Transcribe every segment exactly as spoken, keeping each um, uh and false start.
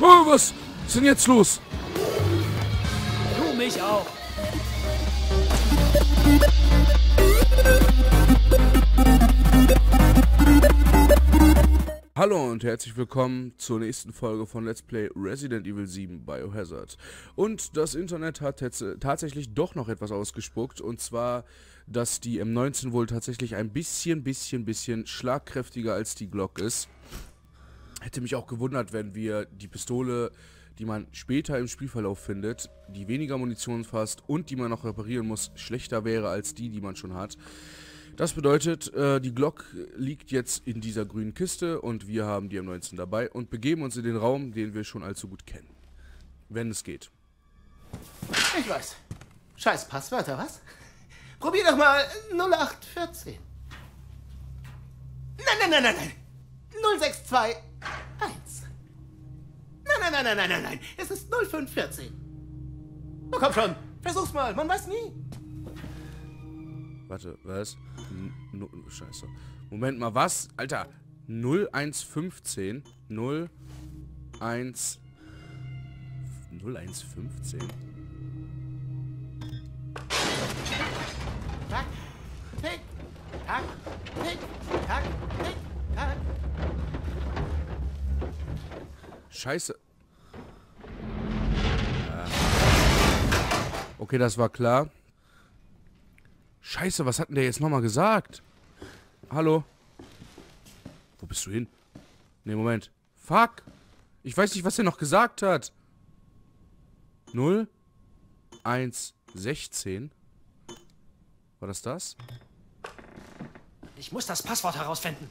Oh, was ist denn jetzt los? Du mich auch. Hallo und herzlich willkommen zur nächsten Folge von Let's Play Resident Evil sieben Biohazard. Und das Internet hat jetzt tatsächlich doch noch etwas ausgespuckt, und zwar, dass die M neunzehn wohl tatsächlich ein bisschen, bisschen, bisschen schlagkräftiger als die Glock ist. Hätte mich auch gewundert, wenn wir die Pistole, die man später im Spielverlauf findet, die weniger Munition fasst und die man noch reparieren muss, schlechter wäre als die, die man schon hat. Das bedeutet, äh, die Glock liegt jetzt in dieser grünen Kiste und wir haben die M neunzehn dabei und begeben uns in den Raum, den wir schon allzu gut kennen. Wenn es geht. Ich weiß. Scheiß Passwörter, was? Probier doch mal null acht vierzehn. Nein, nein, nein, nein, nein. null sechs zwei eins. Nein, nein, nein, nein, nein, nein, nein. Es ist null fünf vierzehn. Oh, komm schon. Versuch's mal. Man weiß nie. Warte, was? N Scheiße. Moment mal, was? Alter, null eins fünfzehn? null eins... null eins fünfzehn? Tack, tick, tack, tick, tack, tick, tack. Scheiße. Ja. Okay, das war klar. Scheiße, was hat denn der jetzt nochmal gesagt? Hallo? Wo bist du hin? Ne, Moment. Fuck. Ich weiß nicht, was er noch gesagt hat. null eins sechzehn. War das das? Ich muss das Passwort herausfinden.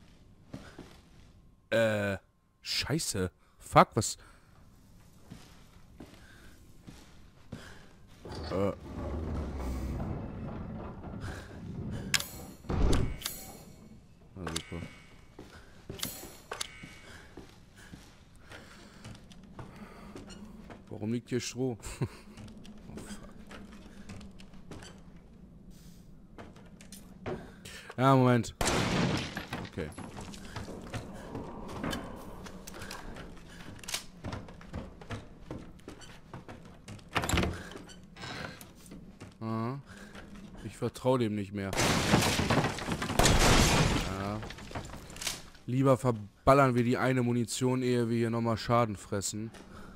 Äh, scheiße. Fuck, was... Äh... Na super. Warum liegt hier Stroh? Oh, fuck. Ja, Moment. Okay. Ah. Ich vertraue dem nicht mehr. Ja. Lieber verballern wir die eine Munition, ehe wir hier nochmal Schaden fressen.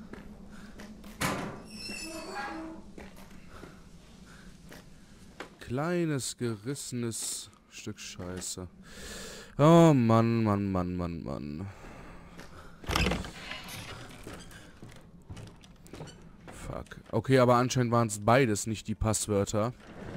Kleines, gerissenes Stück Scheiße. Oh Mann, Mann, Mann, Mann, Mann. Fuck. Okay, aber anscheinend waren es beides nicht die Passwörter.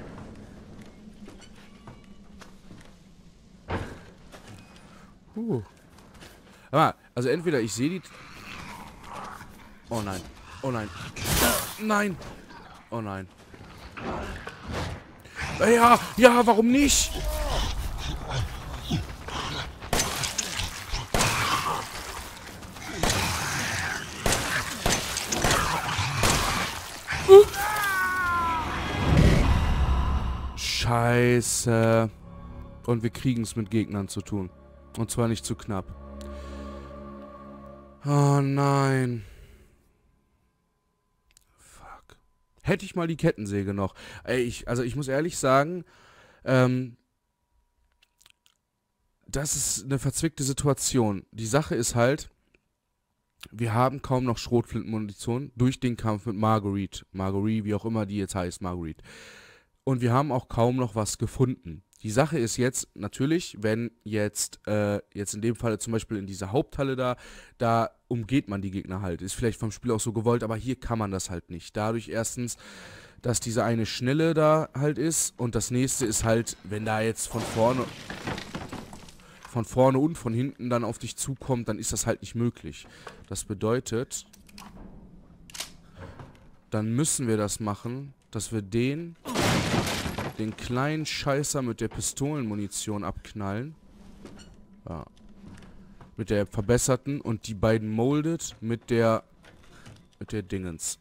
Huh. Aber, also entweder ich sehe die... Oh nein. Oh nein. Nein. Oh nein. Ja, ja, warum nicht? Uh. Scheiße. Und wir kriegen es mit Gegnern zu tun. Und zwar nicht zu knapp. Oh nein. Fuck. Hätte ich mal die Kettensäge noch. Ey, ich, also ich muss ehrlich sagen, ähm, das ist eine verzwickte Situation. Die Sache ist halt, wir haben kaum noch Schrotflintenmunition durch den Kampf mit Marguerite. Marguerite, wie auch immer die jetzt heißt, Marguerite. Und wir haben auch kaum noch was gefunden. Die Sache ist jetzt natürlich, wenn jetzt, äh, jetzt in dem Falle zum Beispiel in dieser Haupthalle da, da umgeht man die Gegner halt. Ist vielleicht vom Spiel auch so gewollt, aber hier kann man das halt nicht. Dadurch erstens, dass diese eine Schnelle da halt ist, und das nächste ist halt, wenn da jetzt von vorne, von vorne und von hinten dann auf dich zukommt, dann ist das halt nicht möglich. Das bedeutet, dann müssen wir das machen, dass wir den... den kleinen Scheißer mit der Pistolenmunition abknallen. Ja. Mit der verbesserten und die beiden Molded mit der mit der Dingens.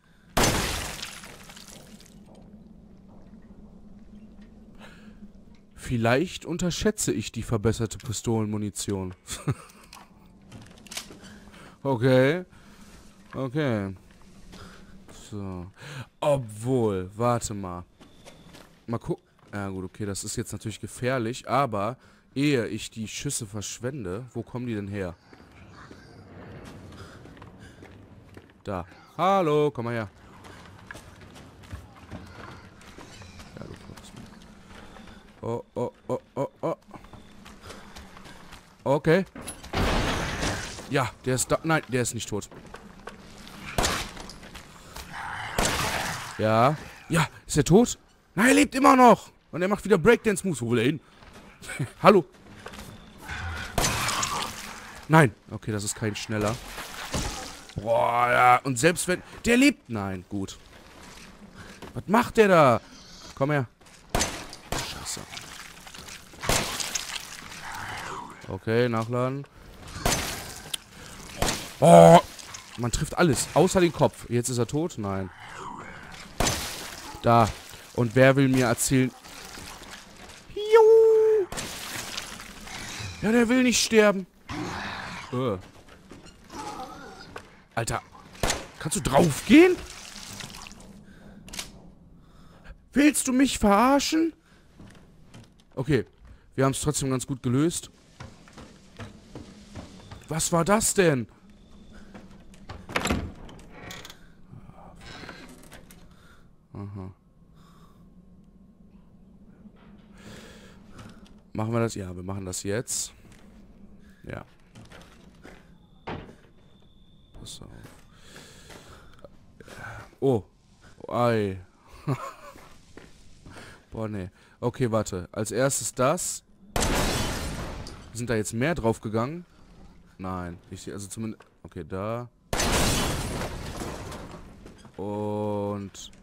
Vielleicht unterschätze ich die verbesserte Pistolenmunition. Okay. Okay. So. Obwohl, warte mal. Mal gucken. Ja gut, okay, das ist jetzt natürlich gefährlich, aber ehe ich die Schüsse verschwende, wo kommen die denn her? Da. Hallo, komm mal her. Ja, du Gottes Willen. Oh, oh, oh, oh, oh. Okay. Ja, der ist da. Nein, der ist nicht tot. Ja. Ja, ist er tot? Nein, er lebt immer noch. Und er macht wieder Breakdance-Moves. Wo will er hin? Hallo. Nein. Okay, das ist kein schneller. Boah, ja. Und selbst wenn... Der lebt... Nein, gut. Was macht der da? Komm her. Scheiße. Okay, nachladen. Oh. Man trifft alles. Außer den Kopf. Jetzt ist er tot? Nein. Da. Und wer will mir erzählen... Juhu. Ja, der will nicht sterben. Äh. Alter. Kannst du draufgehen? Willst du mich verarschen? Okay. Wir haben es trotzdem ganz gut gelöst. Was war das denn? Aha. Machen wir das? Ja, wir machen das jetzt. Ja. Pass auf. Oh. Ei. Boah, nee. Okay, warte. Als erstes das. Sind da jetzt mehr drauf gegangen? Nein. Ich sehe also zumindest... Okay, da. Und...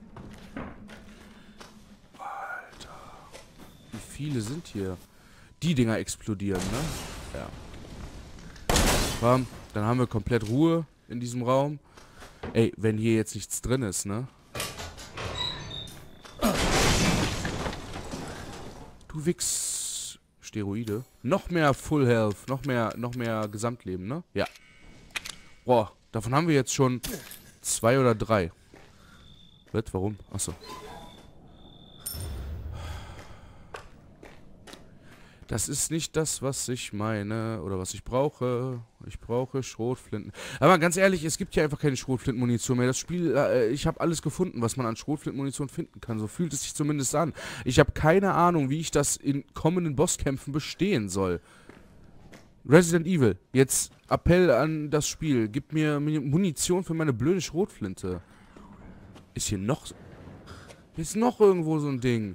Alter. Wie viele sind hier? Die Dinger explodieren, ne? Ja. Bam. Dann haben wir komplett Ruhe in diesem Raum. Ey, wenn hier jetzt nichts drin ist, ne? Du Wichs... Steroide. Noch mehr Full Health. Noch mehr, noch mehr Gesamtleben, ne? Ja. Boah, davon haben wir jetzt schon zwei oder drei. Was? Warum? Achso. Das ist nicht das, was ich meine oder was ich brauche. Ich brauche Schrotflinten. Aber ganz ehrlich, es gibt hier einfach keine Schrotflintenmunition mehr. Das Spiel, äh, ich habe alles gefunden, was man an Schrotflintenmunition finden kann. So fühlt es sich zumindest an. Ich habe keine Ahnung, wie ich das in kommenden Bosskämpfen bestehen soll. Resident Evil, jetzt Appell an das Spiel. Gib mir Munition für meine blöde Schrotflinte. Ist hier noch... Hier ist noch irgendwo so ein Ding.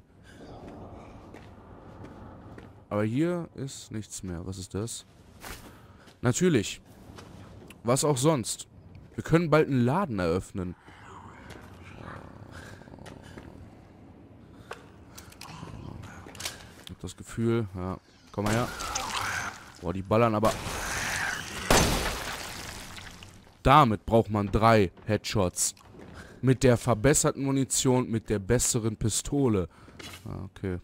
Aber hier ist nichts mehr. Was ist das? Natürlich. Was auch sonst. Wir können bald einen Laden eröffnen. Ich hab das Gefühl, ja. Komm mal her. Boah, die ballern aber... Damit braucht man drei Headshots. Mit der verbesserten Munition, mit der besseren Pistole. Ah, okay.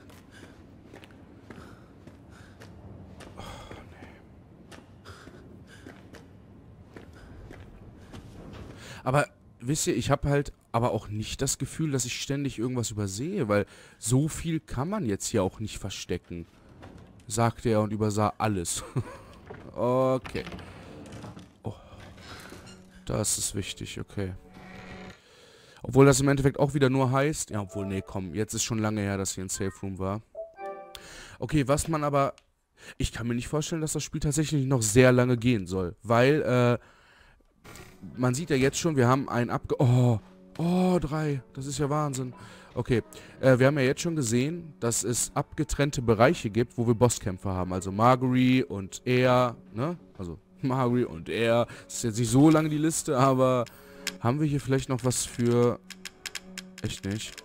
Aber, wisst ihr, ich habe halt aber auch nicht das Gefühl, dass ich ständig irgendwas übersehe, weil so viel kann man jetzt hier auch nicht verstecken. Sagte er und übersah alles. Okay. Oh. Das ist wichtig, okay. Obwohl das im Endeffekt auch wieder nur heißt... Ja, obwohl, nee, komm, jetzt ist schon lange her, dass hier ein Safe Room war. Okay, was man aber... Ich kann mir nicht vorstellen, dass das Spiel tatsächlich noch sehr lange gehen soll, weil, äh... man sieht ja jetzt schon, wir haben einen abge... Oh, oh, drei. Das ist ja Wahnsinn. Okay, äh, wir haben ja jetzt schon gesehen, dass es abgetrennte Bereiche gibt, wo wir Bosskämpfe haben. Also Marguerite und er, ne? Also Marguerite und er. Das ist jetzt nicht so lange die Liste, aber haben wir hier vielleicht noch was für... Echt nicht.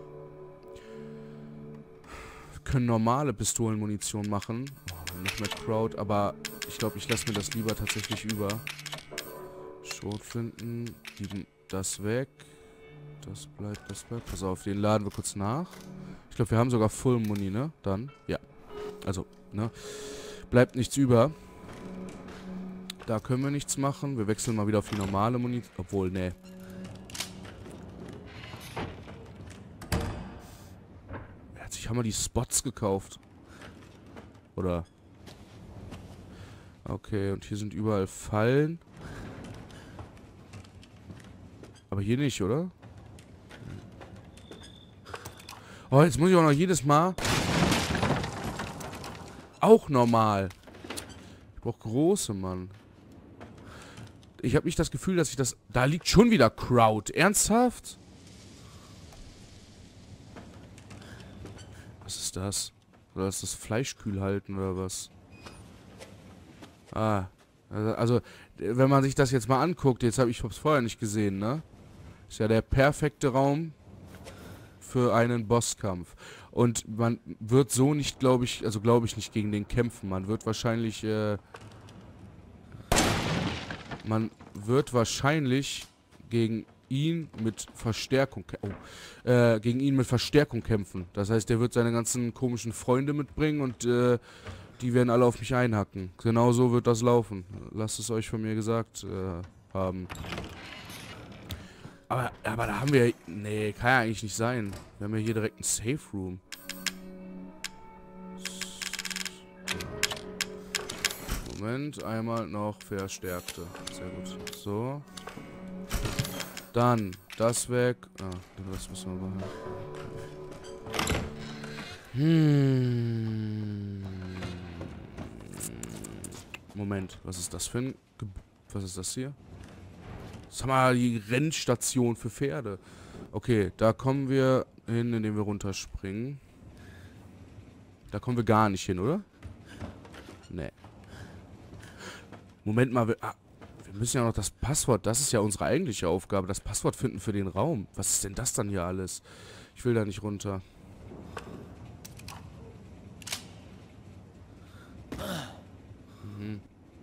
Wir können normale Pistolenmunition machen. Oh, nicht mehr Crowd, aber ich glaube, ich lasse mir das lieber tatsächlich über. Schrotflinten, die das weg. Das bleibt, das bleibt. Pass auf, den laden wir kurz nach. Ich glaube, wir haben sogar Full Muni, ne? Dann, ja. Also, ne? Bleibt nichts über. Da können wir nichts machen. Wir wechseln mal wieder auf die normale Munition. Obwohl, ne. Er hat sich haben wir die Spots gekauft. Oder? Okay, und hier sind überall Fallen. Aber hier nicht, oder? Oh, jetzt muss ich auch noch jedes Mal... Auch normal. Ich brauche große, Mann. Ich habe nicht das Gefühl, dass ich das... Da liegt schon wieder Crowd. Ernsthaft? Was ist das? Oder ist das Fleisch kühl halten oder was? Ah. Also, also, wenn man sich das jetzt mal anguckt, jetzt habe ich es vorher nicht gesehen, ne? Ist ja der perfekte Raum für einen Bosskampf. Und man wird so nicht, glaube ich, also glaube ich nicht gegen den kämpfen. Man wird wahrscheinlich, äh, man wird wahrscheinlich gegen ihn mit Verstärkung, oh, äh, gegen ihn mit Verstärkung kämpfen. Das heißt, der wird seine ganzen komischen Freunde mitbringen und, äh, die werden alle auf mich einhacken. Genau so wird das laufen. Lasst es euch von mir gesagt, äh, haben. Aber, aber da haben wir... Nee, kann ja eigentlich nicht sein. Wir haben ja hier direkt einen Safe Room. Moment, einmal noch Verstärkte. Sehr gut. So. Dann das weg. Ah, den Rest müssen wir machen. Hm. Moment, was ist das für ein... Ge was ist das hier? Das haben wir die Rennstation für Pferde. Okay, da kommen wir hin, indem wir runterspringen. Da kommen wir gar nicht hin, oder? Nee. Moment mal, wir, ah, wir müssen ja noch das Passwort, das ist ja unsere eigentliche Aufgabe, das Passwort finden für den Raum. Was ist denn das dann hier alles? Ich will da nicht runter. Mhm.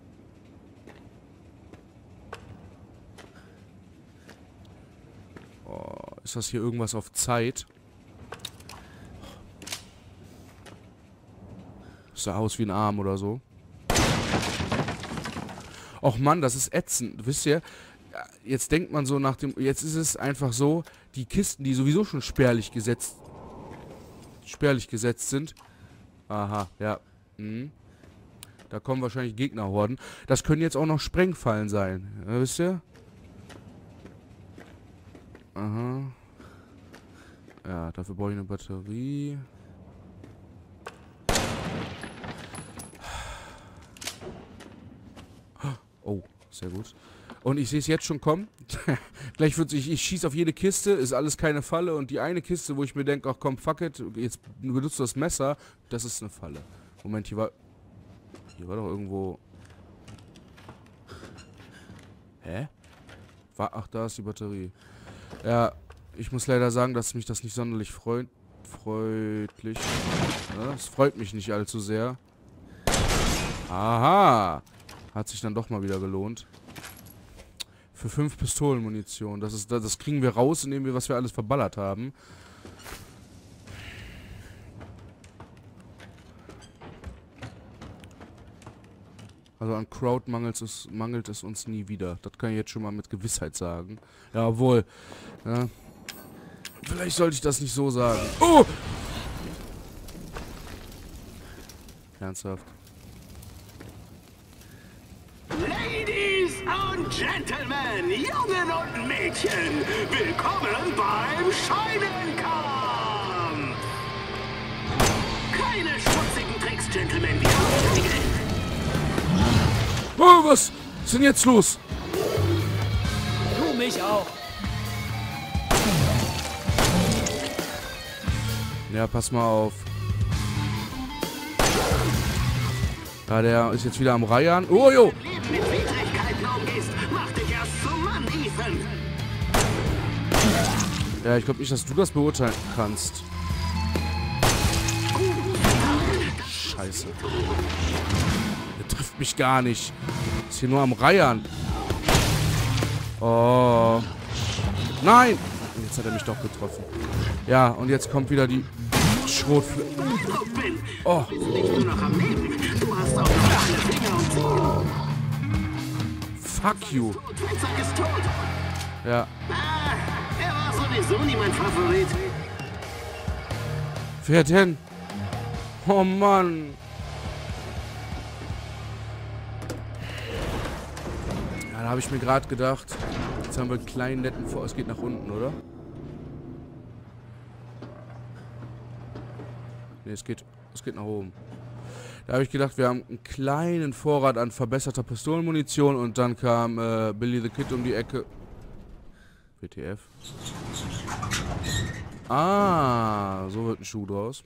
Ist das hier irgendwas auf Zeit? Sah aus wie ein Arm oder so. Och Mann, das ist ätzend. Wisst ihr, jetzt denkt man so nach dem... Jetzt ist es einfach so, die Kisten, die sowieso schon spärlich gesetzt... Spärlich gesetzt sind. Aha, ja. Mhm. Da kommen wahrscheinlich Gegnerhorden. Das können jetzt auch noch Sprengfallen sein. Ja, wisst ihr? Aha. Ja, dafür brauche ich eine Batterie. Oh, sehr gut. Und ich sehe es jetzt schon kommen. Gleich wird sich, ich schieße auf jede Kiste, ist alles keine Falle. Und die eine Kiste, wo ich mir denke, ach komm, fuck it, jetzt benutzt du das Messer, das ist eine Falle. Moment, hier war... Hier war doch irgendwo... Hä? War, ach, da ist die Batterie. Ja, ich muss leider sagen, dass mich das nicht sonderlich freut, freundlich... Ja, es freut mich nicht allzu sehr. Aha! Hat sich dann doch mal wieder gelohnt. Für fünf Pistolenmunition. Das ist, das kriegen wir raus, indem wir, was wir alles verballert haben. Also an Crowd mangelt es, mangelt es uns nie wieder. Das kann ich jetzt schon mal mit Gewissheit sagen. Ja, obwohl. Ja, vielleicht sollte ich das nicht so sagen. Oh! Ernsthaft. Ladies und Gentlemen, Jungen und Mädchen, willkommen beim Scheunenkampf! Keine schmutzigen Tricks, Gentlemen, wir haben die Geld. Oh, was ist denn jetzt los? Du mich auch. Ja, pass mal auf. Ja, der ist jetzt wieder am Reiern. Oh, jo! Mit Widrigkeiten umgehst, mach dich erst zum Mann, Ethan! Ja, ich glaube nicht, dass du das beurteilen kannst. Scheiße. Der trifft mich gar nicht. Ist hier nur am Reiern. Oh. Nein! Jetzt hat er mich doch getroffen. Ja, und jetzt kommt wieder die Schrotfl... Oh. Du bist nicht nur noch am Leben, du hast auch noch alle Finger und Zehen. Fuck you. Fettsack ist tot. Ja. Ah, er war sowieso nie mein Favorit. Fährt hin. Oh Mann. Ja, da habe ich mir gerade gedacht, jetzt haben wir einen kleinen netten Vor... Es geht nach unten, oder? Ne, es geht, es geht nach oben. Da habe ich gedacht, wir haben einen kleinen Vorrat an verbesserter Pistolenmunition und dann kam äh, Billy the Kid um die Ecke. W T F. Ah, so wird ein Schuh draus.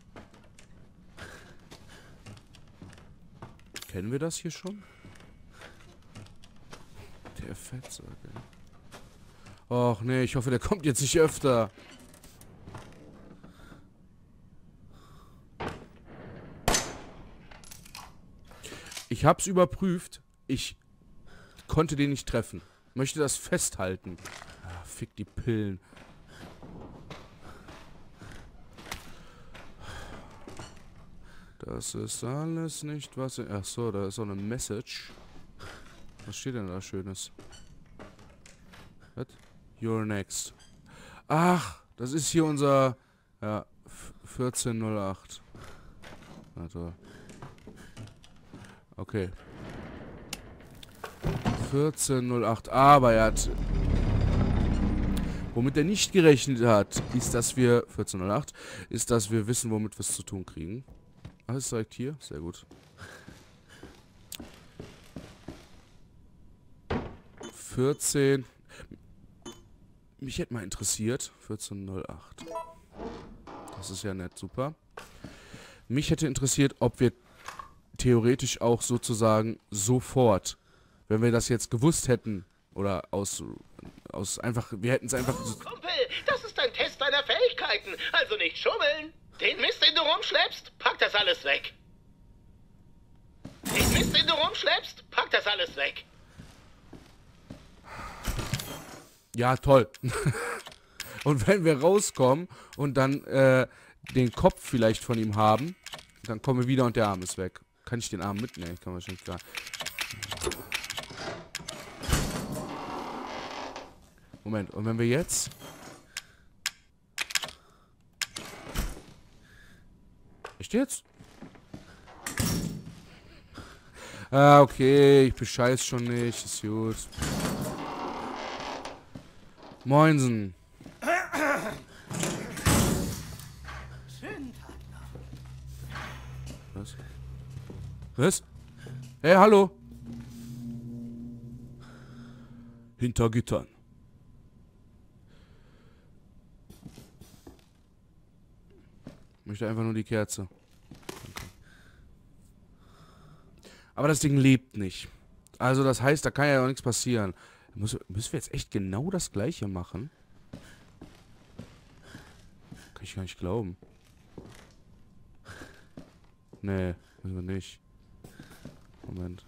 Kennen wir das hier schon? Der Fettsack, ey. Och nee, ich hoffe, der kommt jetzt nicht öfter. Ich hab's überprüft. Ich konnte den nicht treffen. Möchte das festhalten. Ah, fick die Pillen. Das ist alles nicht, was... Ach so, da ist auch eine Message. Was steht denn da Schönes? What? You're next. Ach, das ist hier unser... Ja, vierzehn null acht. Na toll. Okay. vierzehn null acht. Aber er hat... Womit er nicht gerechnet hat, ist, dass wir... vierzehn null acht, ist, dass wir wissen, womit wir es zu tun kriegen. Alles direkt hier. Sehr gut. vierzehn. Mich hätte mal interessiert. vierzehn null acht. Das ist ja nett. Super. Mich hätte interessiert, ob wir theoretisch auch sozusagen sofort, wenn wir das jetzt gewusst hätten, oder aus, aus einfach, wir hätten es einfach... Kumpel, das ist ein Test deiner Fähigkeiten, also nicht schummeln. Den Mist, den du rumschleppst, pack das alles weg. Den Mist, den du rumschleppst, pack das alles weg. Ja, toll. Und wenn wir rauskommen und dann äh, den Kopf vielleicht von ihm haben, dann kommen wir wieder und der Arm ist weg. Kann ich den Arm mitnehmen? Ich kann wahrscheinlich gar... Moment, und wenn wir jetzt... Echt jetzt? Ah, okay, ich bescheiß schon nicht, ist gut. Moinsen. Was? Was? Hey, hallo. Hinter Gittern. Ich möchte einfach nur die Kerze. Danke. Aber das Ding lebt nicht. Also das heißt, da kann ja auch nichts passieren. Müssen wir jetzt echt genau das gleiche machen? Kann ich gar nicht glauben. Nee, müssen wir nicht. Moment.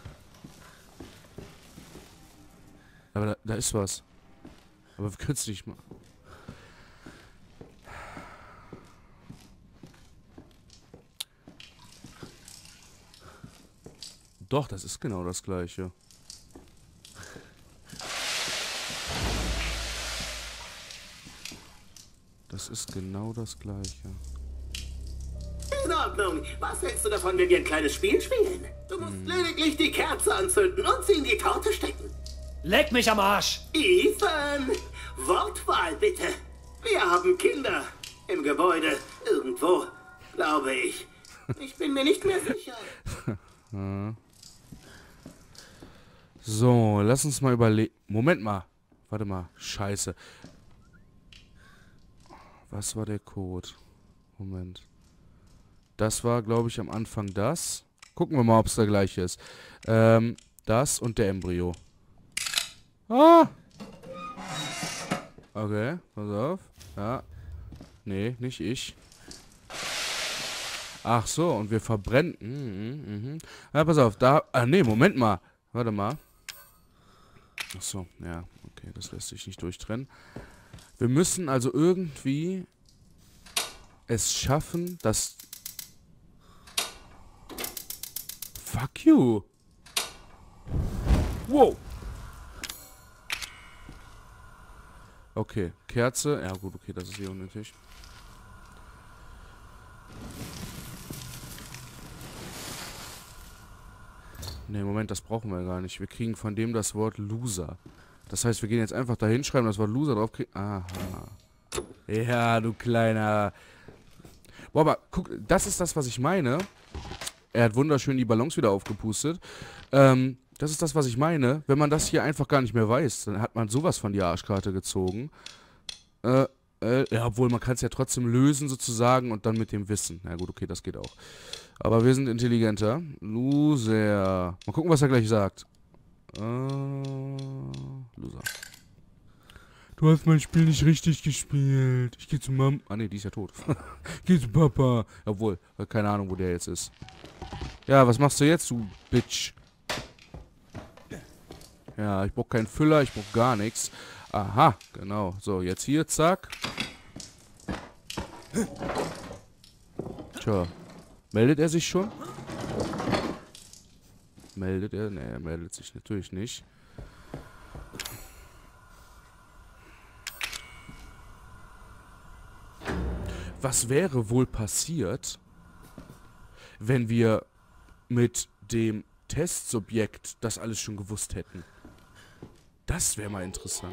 Aber da, da ist was. Aber wir können es nicht machen. Doch, das ist genau das gleiche. Das ist genau das gleiche. In Ordnung. Was hältst du davon, wenn wir ein kleines Spiel spielen? Du musst hm. lediglich die Kerze anzünden und sie in die Torte stecken. Leck mich am Arsch! Ethan! Wortwahl bitte. Wir haben Kinder. Im Gebäude. Irgendwo. Glaube ich. Ich bin mir nicht mehr sicher. So, lass uns mal überlegen. Moment mal. Warte mal. Scheiße. Was war der Code? Moment. Das war, glaube ich, am Anfang das. Gucken wir mal, ob es der gleiche ist. Ähm, das und der Embryo. Ah! Okay, pass auf. Ja. Nee, nicht ich. Ach so, und wir verbrennen. Mhm, mhm. Ja, pass auf, da... Ah, nee, Moment mal. Warte mal. Ach so, ja. Okay, das lässt sich nicht durchtrennen. Wir müssen also irgendwie es schaffen, dass... Fuck you. Wow. Okay, Kerze. Ja gut, okay, das ist hier unnötig. Ne, Moment, das brauchen wir gar nicht. Wir kriegen von dem das Wort Loser. Das heißt, wir gehen jetzt einfach da hinschreiben, das Wort Loser drauf kriegen. Aha. Ja, du kleiner... Boah, aber guck, das ist das, was ich meine. Er hat wunderschön die Ballons wieder aufgepustet. Ähm, das ist das, was ich meine. Wenn man das hier einfach gar nicht mehr weiß, dann hat man sowas von die Arschkarte gezogen. Äh, äh, ja, obwohl, man kann es ja trotzdem lösen sozusagen und dann mit dem Wissen. Na gut, okay, das geht auch. Aber wir sind intelligenter. Loser. Mal gucken, was er gleich sagt. Äh, Loser. Du hast mein Spiel nicht richtig gespielt. Ich gehe zu Mom. Ah ne, die ist ja tot. Ich gehe zu Papa. Obwohl, keine Ahnung, wo der jetzt ist. Ja, was machst du jetzt, du Bitch? Ja, ich brauche keinen Füller, ich brauche gar nichts. Aha, genau. So, jetzt hier, zack. Tja. Meldet er sich schon? Meldet er? Ne, er meldet sich natürlich nicht. Was wäre wohl passiert, wenn wir mit dem Testsubjekt das alles schon gewusst hätten? Das wäre mal interessant.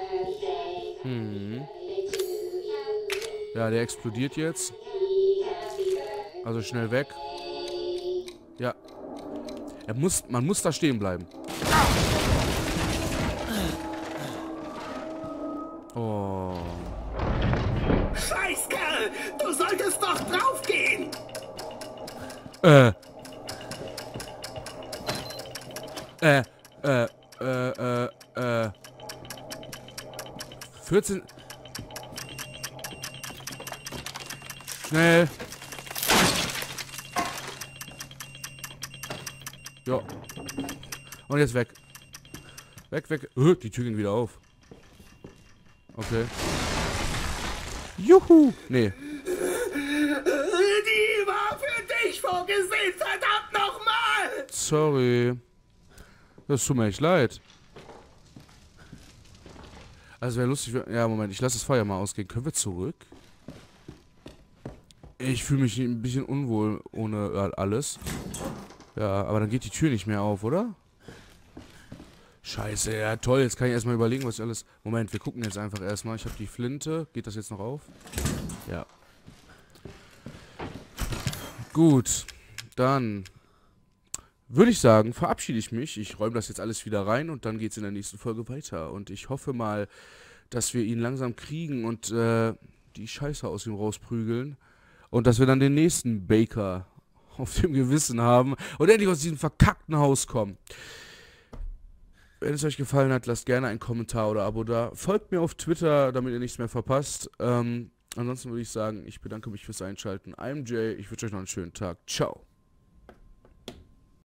Hm. Ja, der explodiert jetzt. Also schnell weg. Ja. Er muss, man muss da stehen bleiben. Oh. Scheißkerl! Du solltest doch draufgehen! Äh. Äh, äh, äh, äh, äh. vierzehn. Schnell. Ja. Und jetzt weg. Weg, weg. Äh, die Tür ging wieder auf. Okay. Juhu. Nee. Die war für dich vorgesehen, verdammt nochmal! Sorry. Das tut mir echt leid. Also wäre lustig. Ja, Moment. Ich lasse das Feuer mal ausgehen. Können wir zurück? Ich fühle mich ein bisschen unwohl ohne alles. Ja, aber dann geht die Tür nicht mehr auf, oder? Scheiße, ja toll. Jetzt kann ich erstmal überlegen, was ich alles... Moment, wir gucken jetzt einfach erstmal. Ich habe die Flinte. Geht das jetzt noch auf? Ja. Gut. Dann würde ich sagen, verabschiede ich mich. Ich räume das jetzt alles wieder rein und dann geht es in der nächsten Folge weiter. Und ich hoffe mal, dass wir ihn langsam kriegen und äh, die Scheiße aus ihm rausprügeln. Und dass wir dann den nächsten Baker auf dem Gewissen haben und endlich aus diesem verkackten Haus kommen. Wenn es euch gefallen hat, lasst gerne einen Kommentar oder Abo da. Folgt mir auf Twitter, damit ihr nichts mehr verpasst. Ähm, ansonsten würde ich sagen, ich bedanke mich fürs Einschalten. I'm Jay, ich wünsche euch noch einen schönen Tag. Ciao.